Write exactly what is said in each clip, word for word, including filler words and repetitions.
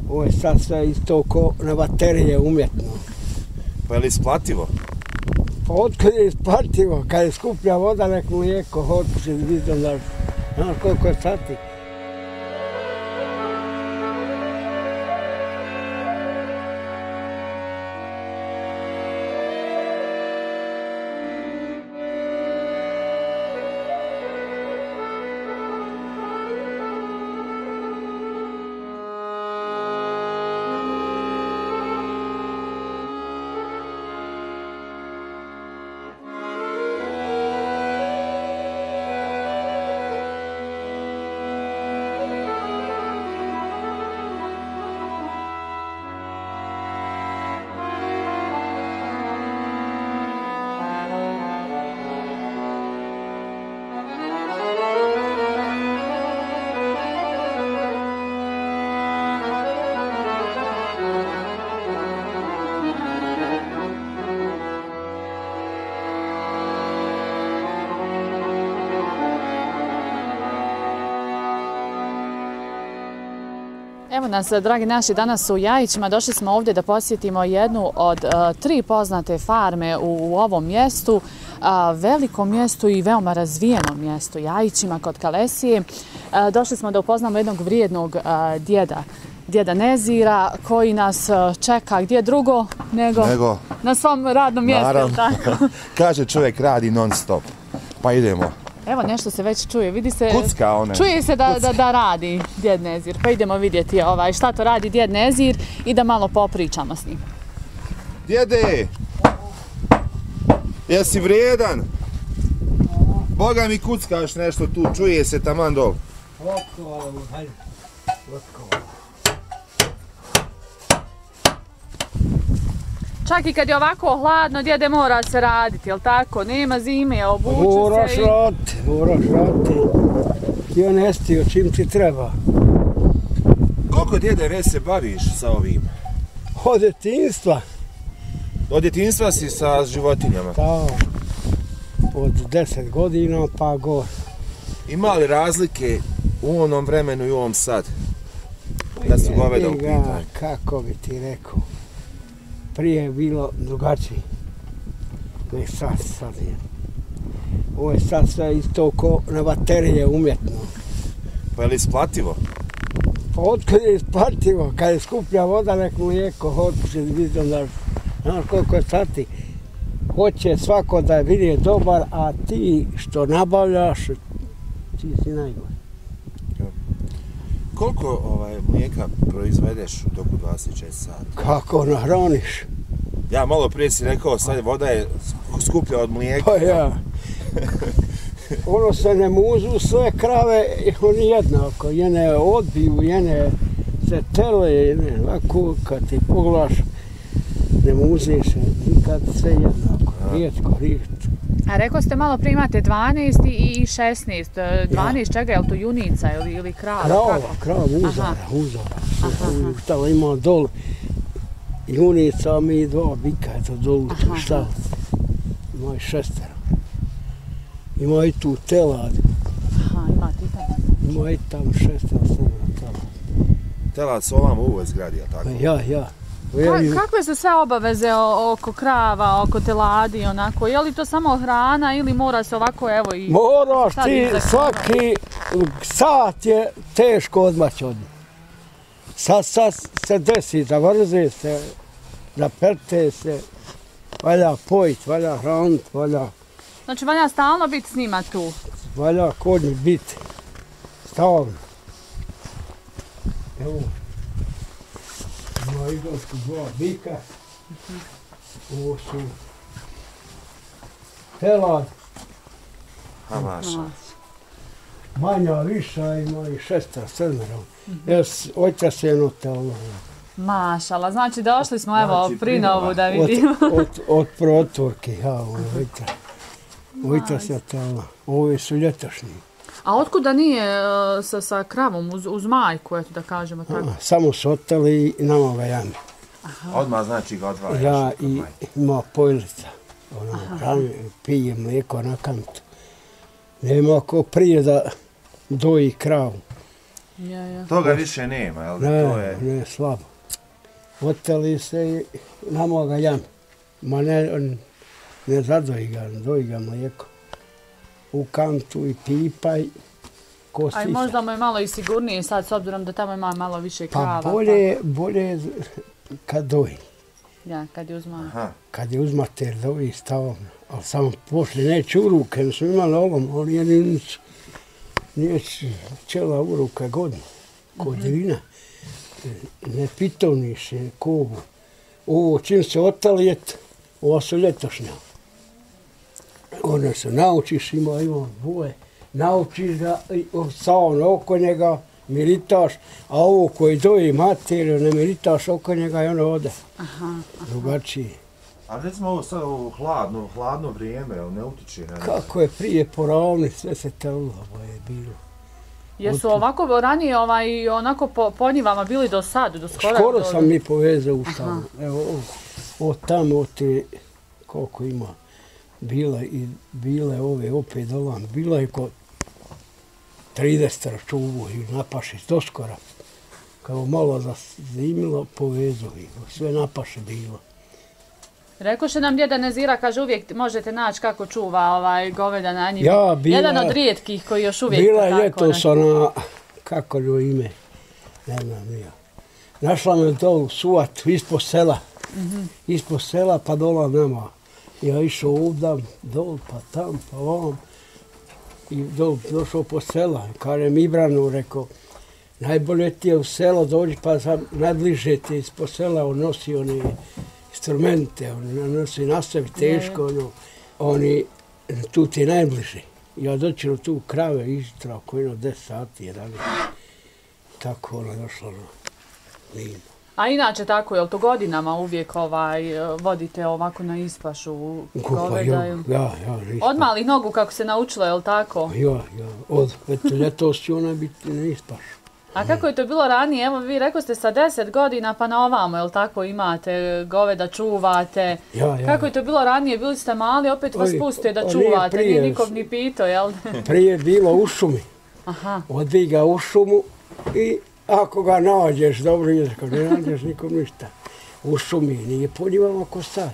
Ovo je sad sve isto ko na baterije umjetno. Pa je li isplativo? Pa otkud je isplativo? Kad je skuplja voda, nek mlijeko, hoću se vidim da znaš koliko je sati. Evo nas, dragi naši, danas u Jajićima. Došli smo ovdje da posjetimo jednu od uh, tri poznate farme u, u ovom mjestu, uh, velikom mjestu i veoma razvijenom mjestu, Jajićima kod Kalesije. Uh, došli smo da upoznamo jednog vrijednog uh, djeda, djeda Nezira, koji nas uh, čeka gdje drugo nego, nego na svom radnom mjestu. Naravno. Tako? Kaže čovjek radi non stop. Pa idemo. Evo, nešto se već čuje, vidi se, Kucka one. čuje se da, da, da radi djed Nezir, pa idemo vidjeti ovaj, šta to radi djed Nezir i da malo popričamo s njim. Djede, jesi vrijedan? Boga mi kuckaš nešto tu, čuje se taman dol. Otkovala, hajde, otkovala. Čak i kad je ovako hladno, djede, mora se raditi, jel tako? Nema zime, obuče se i... Moraš raditi, moraš raditi. Ti on nestio čim ti treba. Koliko djede već se baviš sa ovim? Od djetinjstva. Od djetinjstva si sa životinjama? Da, od deset godina pa gore. Ima li razlike u onom vremenu i u ovom sad? Da su goveda u pitanju. Kako bi ti rekao? Prije je bilo drugačije. Ne sad, sad je. Ovo je sad sve isto ko na baterije umjetno. Pa je li isplativo? Pa otkud je isplativo? Kad je skuplja voda, nek mlijeko, hoću se vidim da znaš koliko je sati. Hoće svako da vidi dobar, a ti što nabavljaš, ti si najgore. Koliko ovaj, mlijeka proizvedeš u toku dvadeset četiri sata? Kako nahraniš? Ja malo prije si rekao, sad voda je skuplja od mlijeka. Pa ja. Ono se ne muzu sve krave, oni jednako. Jene odbiju, jene se tele, jene ovako, kad ti poglaš, ne muze se nikad, sve jednako. Rijetko, rijetko. A rekao ste malo prije imate dvanaest i šesnaest. dvanaest čega, je li to junica ili, ili krava? Krava, krava, uzara, uzara. Tamo ima dol junica, a mi dva bika, eto dolu tu šta. Ima i šestero. Ima i tu telad. Aha, ima ti tamo. Ima i tamo šestero, sedmero telad. Telad se ovam u ovoj zgradi, je tako? Ja, ja. Ka, kakve su sve obaveze oko krava, oko teladi, onako? Je li to samo hrana ili mora se ovako, evo i... Moraš ti, svaki sat je teško odmać od njih. Sad, sad se desi da vrze se, da perte se, valja pojit, valja hranit, valja... Znači, valja stalno biti s njima tu? Valja kod njih biti, stalno. Evo. Ima idolsku dva bika, ovo su telad, Hamaša. manja, viša, ima i šestra, sedmero. Jes, oća se jedno telo. Mašala, znači došli smo evo pri novu da vidimo. Od, od, od protvorke, ja, ovo vidite. Vidite se telo. Ove su ljetošnji. A otkuda nije uh, sa, sa kravom uz, uz majku, eto da kažemo tako? A, samo su oteli i nama ga jami. Odmah znači ga odvajaš. Ja i ima pojlica. Ono, hrani, pije mlijeko na kantu. Nema ko prije da doji kravu. Ja, ja. Toga više nema, jel? Ne, To je... ne, slabo. Oteli se i namo ga jam. Ma ne, ne zadoji ga, doji ga mlijeko. U kantu i pipaj. A i možda mu je malo i sigurnije sad, s obzirom da tamo ima malo više krava. Pa bolje, bolje kad doji. Ja, kad je uzma. Kad je uzmater doji stavom. Ali samo poslije neće u ruke, mi smo imali olom, ali je nič, nije čela u ruke godinu, kod vina. Ne pitovniš, ne kovu. Ovo čim se otalijet, ovo su ljetošnja. Onda se naučiš, ima, ima boje. Naučiš ga, stavno oko njega, militaš, a ovo koji doji materiju, ne militaš oko njega i ono ode. Drugačije. A recimo ovo sad ovo hladno, hladno vrijeme, ne utiče na... Kako je prije poravni, sve se telilo je bilo. Jesu ovako ranije ovaj, onako po, po njivama bili do sad, do skora? Skoro sam mi povezao u stavu. Evo, od tamo, od te, koliko ima, bila i bile ove opet dolan, bila je kod trideset čuvu i napaše do skora. Kao malo zazimilo, povezao ih, sve napaše bilo. Rekoše nam djeda Nezira, kaže uvijek možete naći kako čuva ovaj goveda na njima. Ja, bila, jedan od rijetkih koji još uvijek... Bila je ljetos ona, kako je ime, ne znam nije. Našla me dolu suvat ispod sela, mm-hmm. ispod sela pa dola nema. Ja išao ovdje, dol pa tam pa ovom i dol došao po sela. Kažem Ibranu, rekao, najbolje ti je u selo dođi pa sam najbliže ti ispod sela odnosi one instrumente, oni nosi na sebi teško, ono, oni, tu ti je najbliže. Ja doću tu krave ištra oko jedno deset sati, jedanaest. Tako ona došla na Linu. A inače tako, je li to godinama uvijek ovaj, vodite ovako na ispašu goveda? Ja, ja, ja. Od malih nogu kako se naučilo, je li tako? Ja, ja. Od ljetos će ona biti na ispašu. A kako je to bilo ranije? Evo vi rekao ste sa deset godina pa na ovamo, je li tako, imate goveda, čuvate. Ja, ja. Kako je to bilo ranije? Bili ste mali, opet vas puste da čuvate, nije nikom ni pitao, jel? Prije je bilo u šumi. Aha. Odvi ga u šumu i ako ga nađeš, dobro je, ako ne nađeš nikom ništa. U šumi nije po njima ako sad.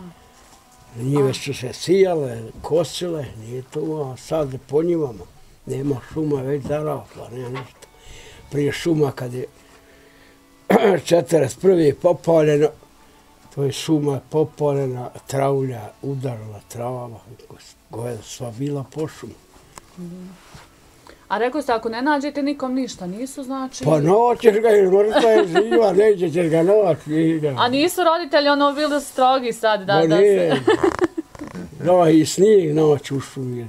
Njive su se sijale, kosile, nije to, a sad po njivama. Nema šuma, već zarasla, nema ništa. Prije šuma kad je četrdeset prvi popaljeno, to je šuma popaljena, travlja, udarila travama, goveda sva bila po šumu. A rekao ste, ako ne nađete nikom ništa, nisu znači... Pa naćeš ga, jer mrtva je živa, neće ćeš ga naći. A nisu roditelji ono bili strogi sad da, da se... Da, i snijeg naći u šumi.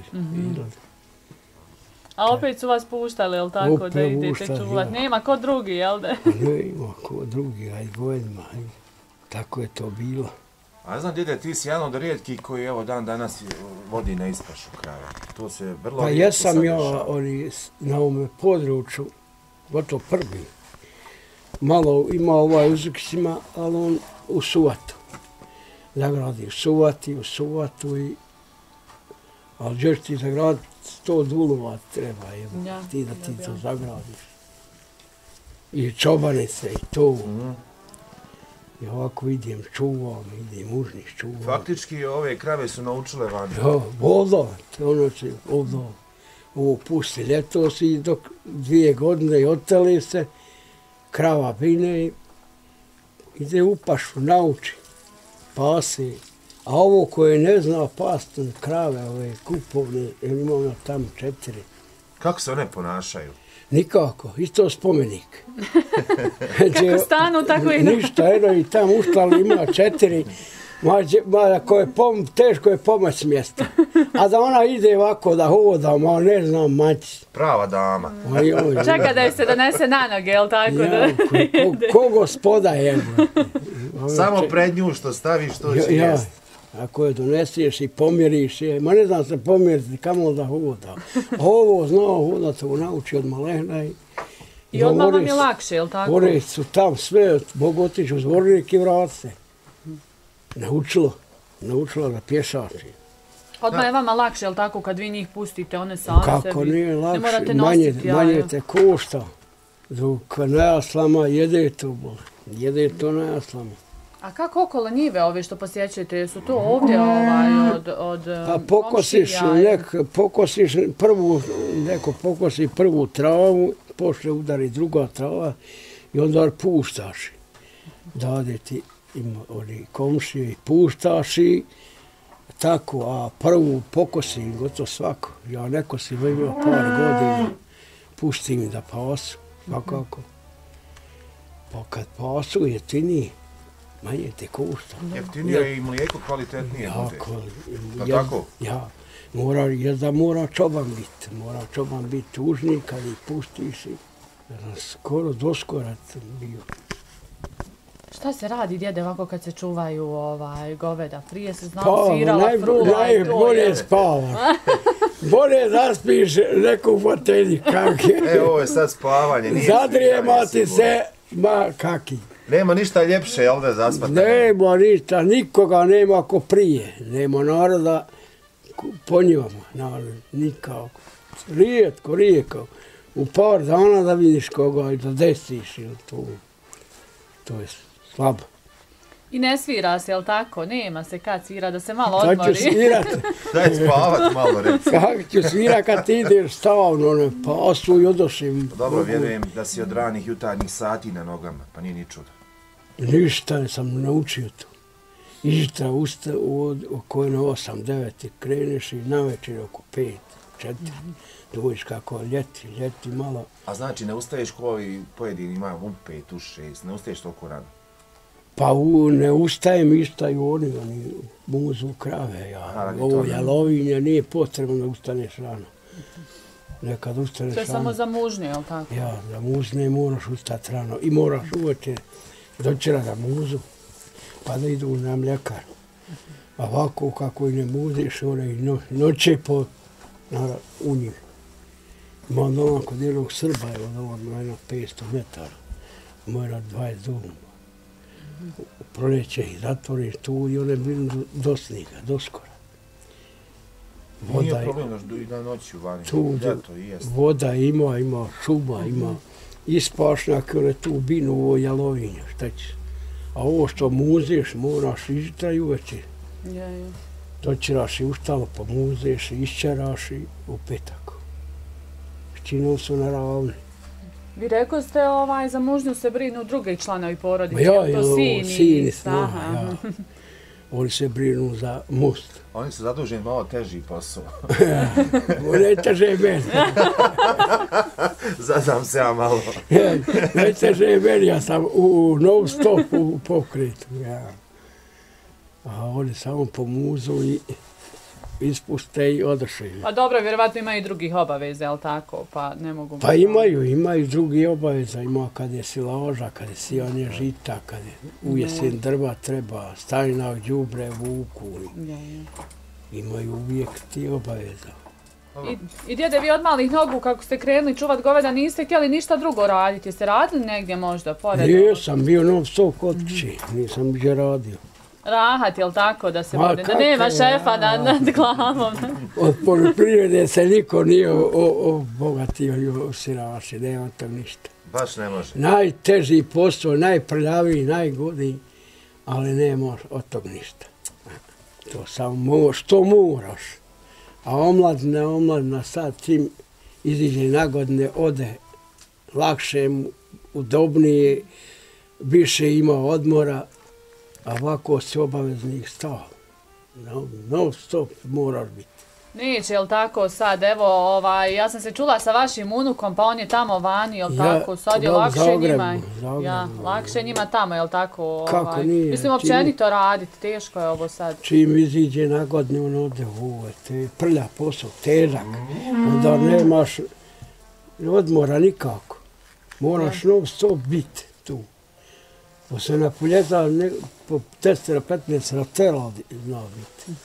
A opet su vas puštali, jel tako, da idete čuvat? Nema ko drugi, jel da? Nema ko drugi, aj govedima, tako je to bilo. A znam, djede, ti si jedan od rijetkih koji evo dan danas vodi na ispašu krava. To se vrlo pa rijetko jesam sad ja dešava. oni, na ovome području, gotovo prvi. Malo ima ovaj uzukić ima, ali on u suvatu. Zagradi u suvati, u suvatu i... Ali još ti zagraditi sto dulova treba, je, ja, ti da ti ja, to ja. zagradiš. I čobanice i to. Mm. I ovako idem čuvam, idem užniš čuvam. Faktički ove krave su naučile vani. Ja, voda, ono će voda. Ovo pusti ljetos i dok dvije godine i oteli se, krava bine i ide u pašu, nauči, pasi. A ovo koje ne zna past krave, ove kupovne, jer imamo tamo četiri. Kako se one ponašaju? Nikako, isto spomenik. Kako stanu, tako i... Ništa, eno i tamo uštali ima četiri, mada koje pom, teško je pomoć mjesta. A da ona ide ovako da hoda, ma ne znam, maći. Prava dama. Čeka da je se donese na noge, jel tako? Ja, da ko, ko gospoda je. Samo pred nju što staviš, to će ja, jest. Ako je doneseš i pomjeriš je, ma ne znam se pomjeriti kamo da hoda. Ovo znao hoda, to nauči od malehna i... I odmah vam je lakše, jel tako? Ore su tam sve, mogu otići u zvornik i vrati se. Naučilo, naučilo da pješači. Odmah je vama lakše, jel tako, kad vi njih pustite, one same sebi? Kako nije lakše, ne morate manje, nositi, manje te košta. Dok na jaslama jede to, jede to na jaslama. A kako okolo njive ove što posjećujete, su to ovdje ovaj, od, od Pa pokosiš, nek, pokosiš prvu, neko pokosi prvu travu, pošle udari druga trava i onda puštaš. Dade ti ima oni komšije i puštaš i tako, a prvu pokosi gotovo svako. Ja neko si imao par godina, pustim da pasu, svakako. Pa kad pasu jeftiniji, manje te košta. Jeftinije je i mlijeko kvalitetnije bude. Jako, Pa ja, tako? Ja, mora, jer da mora čoban biti. Mora čoban biti tužni kad ih pustiš i skoro doskorat bio. Šta se radi, djede, ovako kad se čuvaju ovaj, goveda? Prije se znao Pa, svirala naj, fruva i to. Najbolje spavaš. Bolje zaspiš neku fotelji kak je. E, ovo je sad spavanje. Nije Zadrijema sviranje, ti sigurno. se, ma kaki. Nema ništa ljepše, jel da, zaspati? Nema ništa, nikoga nema ko prije. Nema naroda po njima, narod, nikako. Rijetko, rijetko. U par dana da vidiš koga i da desiš ili to. To je slabo. I ne svira se, jel tako? Nema se kad svira, da se malo Kad odmori. ću svirat, Daj spavat malo, reci. kako ću svirat kad ti ideš stavno, ne, pasu i odošim. Dobro, vjerujem da si od ranih jutarnjih sati na nogama, pa nije ni čudo. Ništa sam naučio to. Išta usta od oko osam, devet kreneš i navečer oko pet, četiri. Dođeš kako ljeti, ljeti malo. A znači, ne ustaješ ko i pojedini imaju u pet, u šest, ne ustaješ toliko rano? Pa u, ne ustajem, istaju oni, oni muzu krave. Ja. Radi Ovo to, ne? jalovinje nije potrebno da ustaneš rano. Nekad ustaneš To je rano. samo za mužnje, jel tako? Ja, za muzne moraš ustati rano i moraš uveče dočera da muzu, pa da idu na mljekar. A ovako kako i ne muziš, one i no, noće po nara, u njih. Ima od ovom kod jednog Srba, je od ovom jedno petsto metara, mora dvadeset duma. U proleće ih zatvoriš tu i one bili do, do sniga, do skora. Nije problem da i da noći vani, tu, ljeto i jest. voda ima, ima šuma, ima ispašnjak, one tu binu ovo jalovinje, šta ćeš. A ovo što muziš, moraš izjutra i uveče. Ja, ja. Dočeraš i ustalo, pomuzeš i išćeraš i u petak. Činom su na ravni. Vi rekao ste ovaj, za mužnju se brinu drugi članovi porodice, Ja, to ja, sini. sini, Aha, snaha, ja. Oni se brinu za most. Oni su zaduženi malo teži posao. Najteže meni. Zadam se ja malo. Najteže meni, ja sam u non stop u pokretu. Ja. A oni samo pomuzu i ispuste i odošli. Pa dobro, vjerovatno ima i drugih obaveza, jel tako? Pa ne mogu... Pa imaju, imaju drugi obaveza. Ima kad je silaža, kad je sijanje žita, kad je u jesen drva treba, stajnak, đubre, vuku. Ja, ja. Imaju uvijek ti obaveza. I, I djede, vi od malih nogu, kako ste krenuli čuvat goveda, niste htjeli ništa drugo raditi. Jeste radili negdje možda, pored? Nisam bio non stop kod kući, nisam gdje radio. Rahat, jel tako, da se Ma, bude, da kako nema je, šefa ja. nad, nad glavom. Od poljoprivrede se niko nije obogatio i osiraši, nema to ništa. Baš ne može. Najteži posao, najprljaviji, najgodniji, ali nemaš od tog ništa. To samo što moraš. A omladina, omladina sad čim iziđe na godine, ode lakše, udobnije, više ima odmora, a ovako si obaveznih stava. No, non stop moraš biti. Neće, jel tako, sad, evo, ovaj, ja sam se čula sa vašim unukom, pa on je tamo vani, jel Ja, tako, sad je da, lakše Zagrebu, njima. Zagrebu. Ja, lakše njima tamo, jel tako? Kako ovaj, nije, Mislim, čim- općenito raditi, teško je ovo sad. Čim iziđe na godine, on ode u ovo, to je prlja posao, težak. Onda nemaš odmora nikako. Moraš non stop biti tu. Posle na poljeta ne, po deset do petnaest tela zna biti.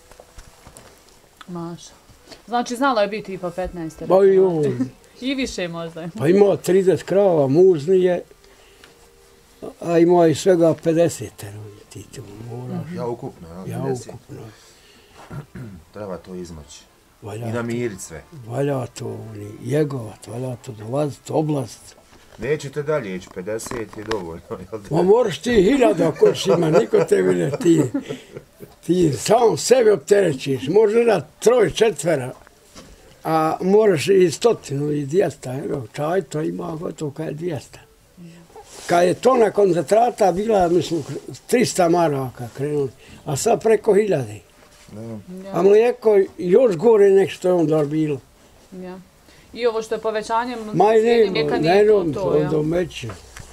Maša. Znači, znalo je biti i po petnaest. Pa i ovo, I više možda. pa ima trideset krava, muznije, a ima i svega pedeset. Ti tu moraš, Ja ukupno, ja, ja pedeset. ukupno. Treba to izmoći. Valja I namirit sve. Valja to oni jegovat, valja to dolazit, oblast. Nećete dalje ići, pedeset je dovoljno. Ma moraš ti hiljada ako si ima, niko tebi ne ti. Ti sam sebe opterećiš, može da troj, četvera, a moraš i stotinu i dvijesta. Evo, čaj to ima gotovo kada je dvijesta. Kad je to na koncentrata bila, mislim, trista maraka krenuli, a sad preko hiljade. A mlijeko još gore nek što je onda bilo. Ja. I ovo što je povećanje Ma i cijene mlijeka nije to to, ja? Do meće.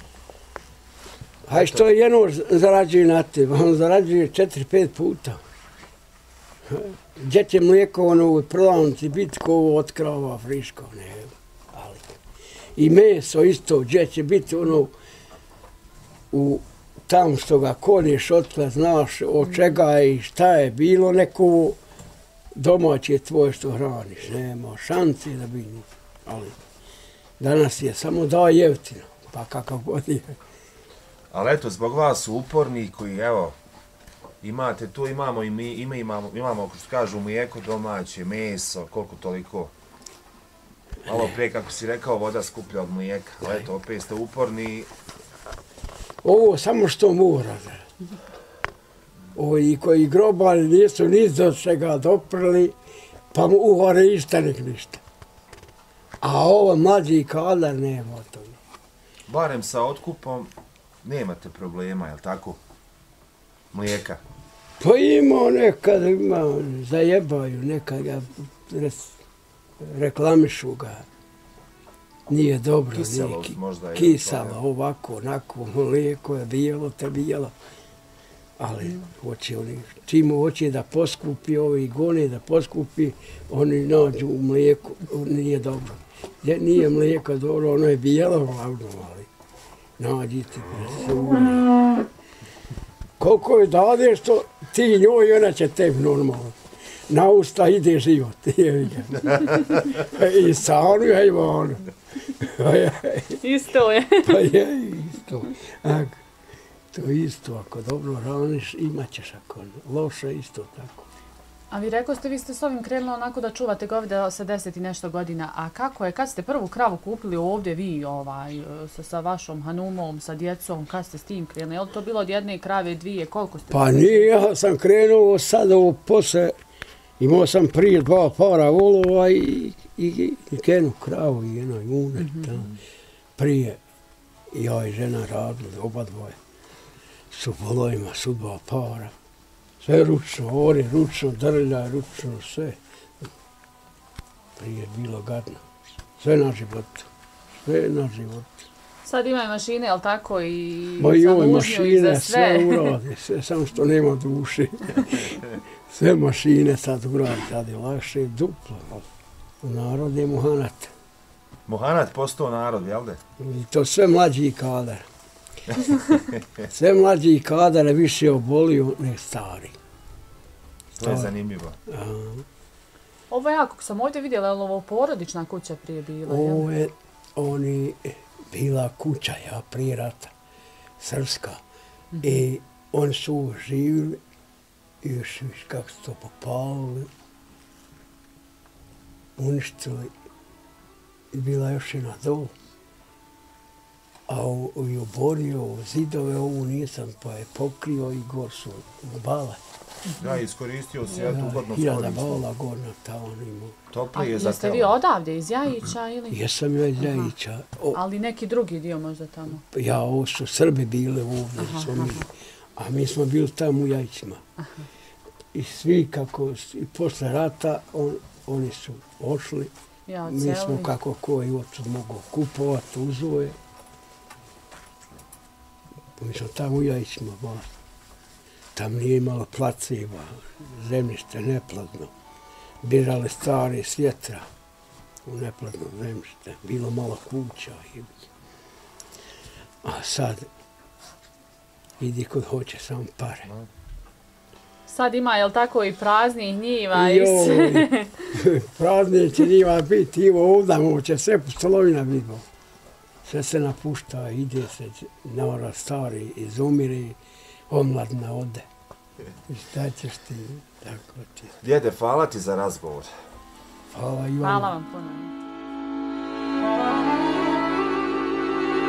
A što je jedno zarađuje na tebe, on zarađuje četiri, pet puta. Gdje će mlijeko ono u prodavnici biti ko ovo od krava friško, ne. Ali. I meso isto, gdje će biti ono u tam što ga kolješ, otkle znaš od čega je i šta je bilo, neko domaće tvoje što hraniš, nema šanci da bi, ali danas je samo da jeftino, pa kakav god je. Ali eto, zbog vas su uporni koji, evo, imate tu, imamo i mi, ima, imamo, imamo, kako što kažu, mlijeko domaće, meso, koliko toliko. Malo prije, kako si rekao, voda skuplja od mlijeka, ali eto, opet ste uporni. Ovo samo što mora. Ovi koji grobali nisu niz do čega doprli, pa mu uhore išta nek ništa. A ovo mlađi kadar nema toga. Barem sa otkupom nemate problema, jel tako? Mlijeka. Pa ima nekad, ima, zajebaju, nekad ga reklamišu ga. Nije dobro, kiselo, nije možda je kisalo, ovako, onako, mlijeko je bijelo, te bijelo. Ali hoće oni, čim hoće da poskupi ovi gone, da poskupi, oni nađu u mlijeku, nije dobro. Nije mlijeko dobro, ono je bijelo glavno, ali nađite presune. Koliko je dadeš to, ti njoj, ona će tebi normalno. Na usta ide život. I Sanu, i Ivanu. Isto je. Pa je isto. Ako, to isto, ako dobro raniš, imat ćeš, ako loše, isto tako. A vi rekao ste, vi ste s ovim krenuli onako da čuvate goveda sa deset i nešto godina. A kako je, kad ste prvu kravu kupili ovdje vi, ovaj, sa, sa vašom hanumom, sa djecom, kad ste s tim krenuli? Je li to bilo od jedne krave, dvije, koliko ste? Pa nije, ja sam krenuo sad ovo posle, imao sam prije dva para volova i, i, i kenu kravu i jedno june. Mm-hmm. Prije ja i žena radili, oba dvoje. Su volovima, su dva para. Sve ručno, ori, ručno, drlja, ručno, sve. Prije je bilo gadno. Sve na životu. Sve na životu. Sad imaju mašine, jel tako, i Ma za mužnju mašine, i za sve? sve uradi, sve, samo što nema duše. Sve mašine sad uradi, sad je lakše, duplo. U narod je muhanat. Muhanat postao narod, jel da? I to sve mlađi kadar. Sve mlađi kadar je više obolio nek stari. To je zanimljivo. Aha. Ovo je, ako sam ovdje vidjela, je li ovo porodična kuća prije bila? Ovo je oni bila kuća, ja, prije rata, srpska. Mm-hmm. I oni su živjeli, još viš kako su to popalili, uništili. I bila još jedna dol. A u, u oborio, u zidove ovu nisam, pa je pokrio i gor su bale. Da, iskoristio si, ja tu ugodno hiljada bala gorna tamo imao. Topli je za jeste vi odavde, iz Jajića ili? Jesam ja iz Jajića. O, ali neki drugi dio možda tamo? Ja, ovo su Srbi bile ovdje, aha, mi, a mi smo bili tamo u Jajićima. Aha. I svi kako, i posle rata, on, oni su ošli. Ja, mi smo kako koji odsud mogu kupovati, uzvoje. Mi smo tamo u Jajićima bili. Tam nije imalo placeva, zemljište neplodno. Birali stare s vjetra u neplodno zemljište. Bilo malo kuća. A sad idi kod hoće samo pare. Sad ima, jel tako, i praznih njiva i sve? Praznije će njiva biti, ivo ovdje će sve pustolovina vidimo. Sve se napušta, ide se, nora stari, izumire, omladna ode. I šta ćeš ti, tako ti. Djede, hvala ti za razgovor. Hvala i vam. Hvala vam puno.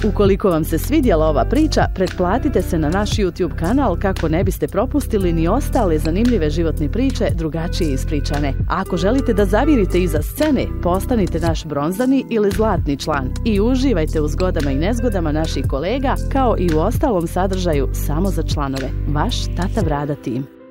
Ukoliko vam se svidjela ova priča, pretplatite se na naš YouTube kanal kako ne biste propustili ni ostale zanimljive životne priče drugačije ispričane. A ako želite da zavirite iza scene, postanite naš bronzani ili zlatni član i uživajte u zgodama i nezgodama naših kolega kao i u ostalom sadržaju samo za članove. Vaš Tata Brada tim.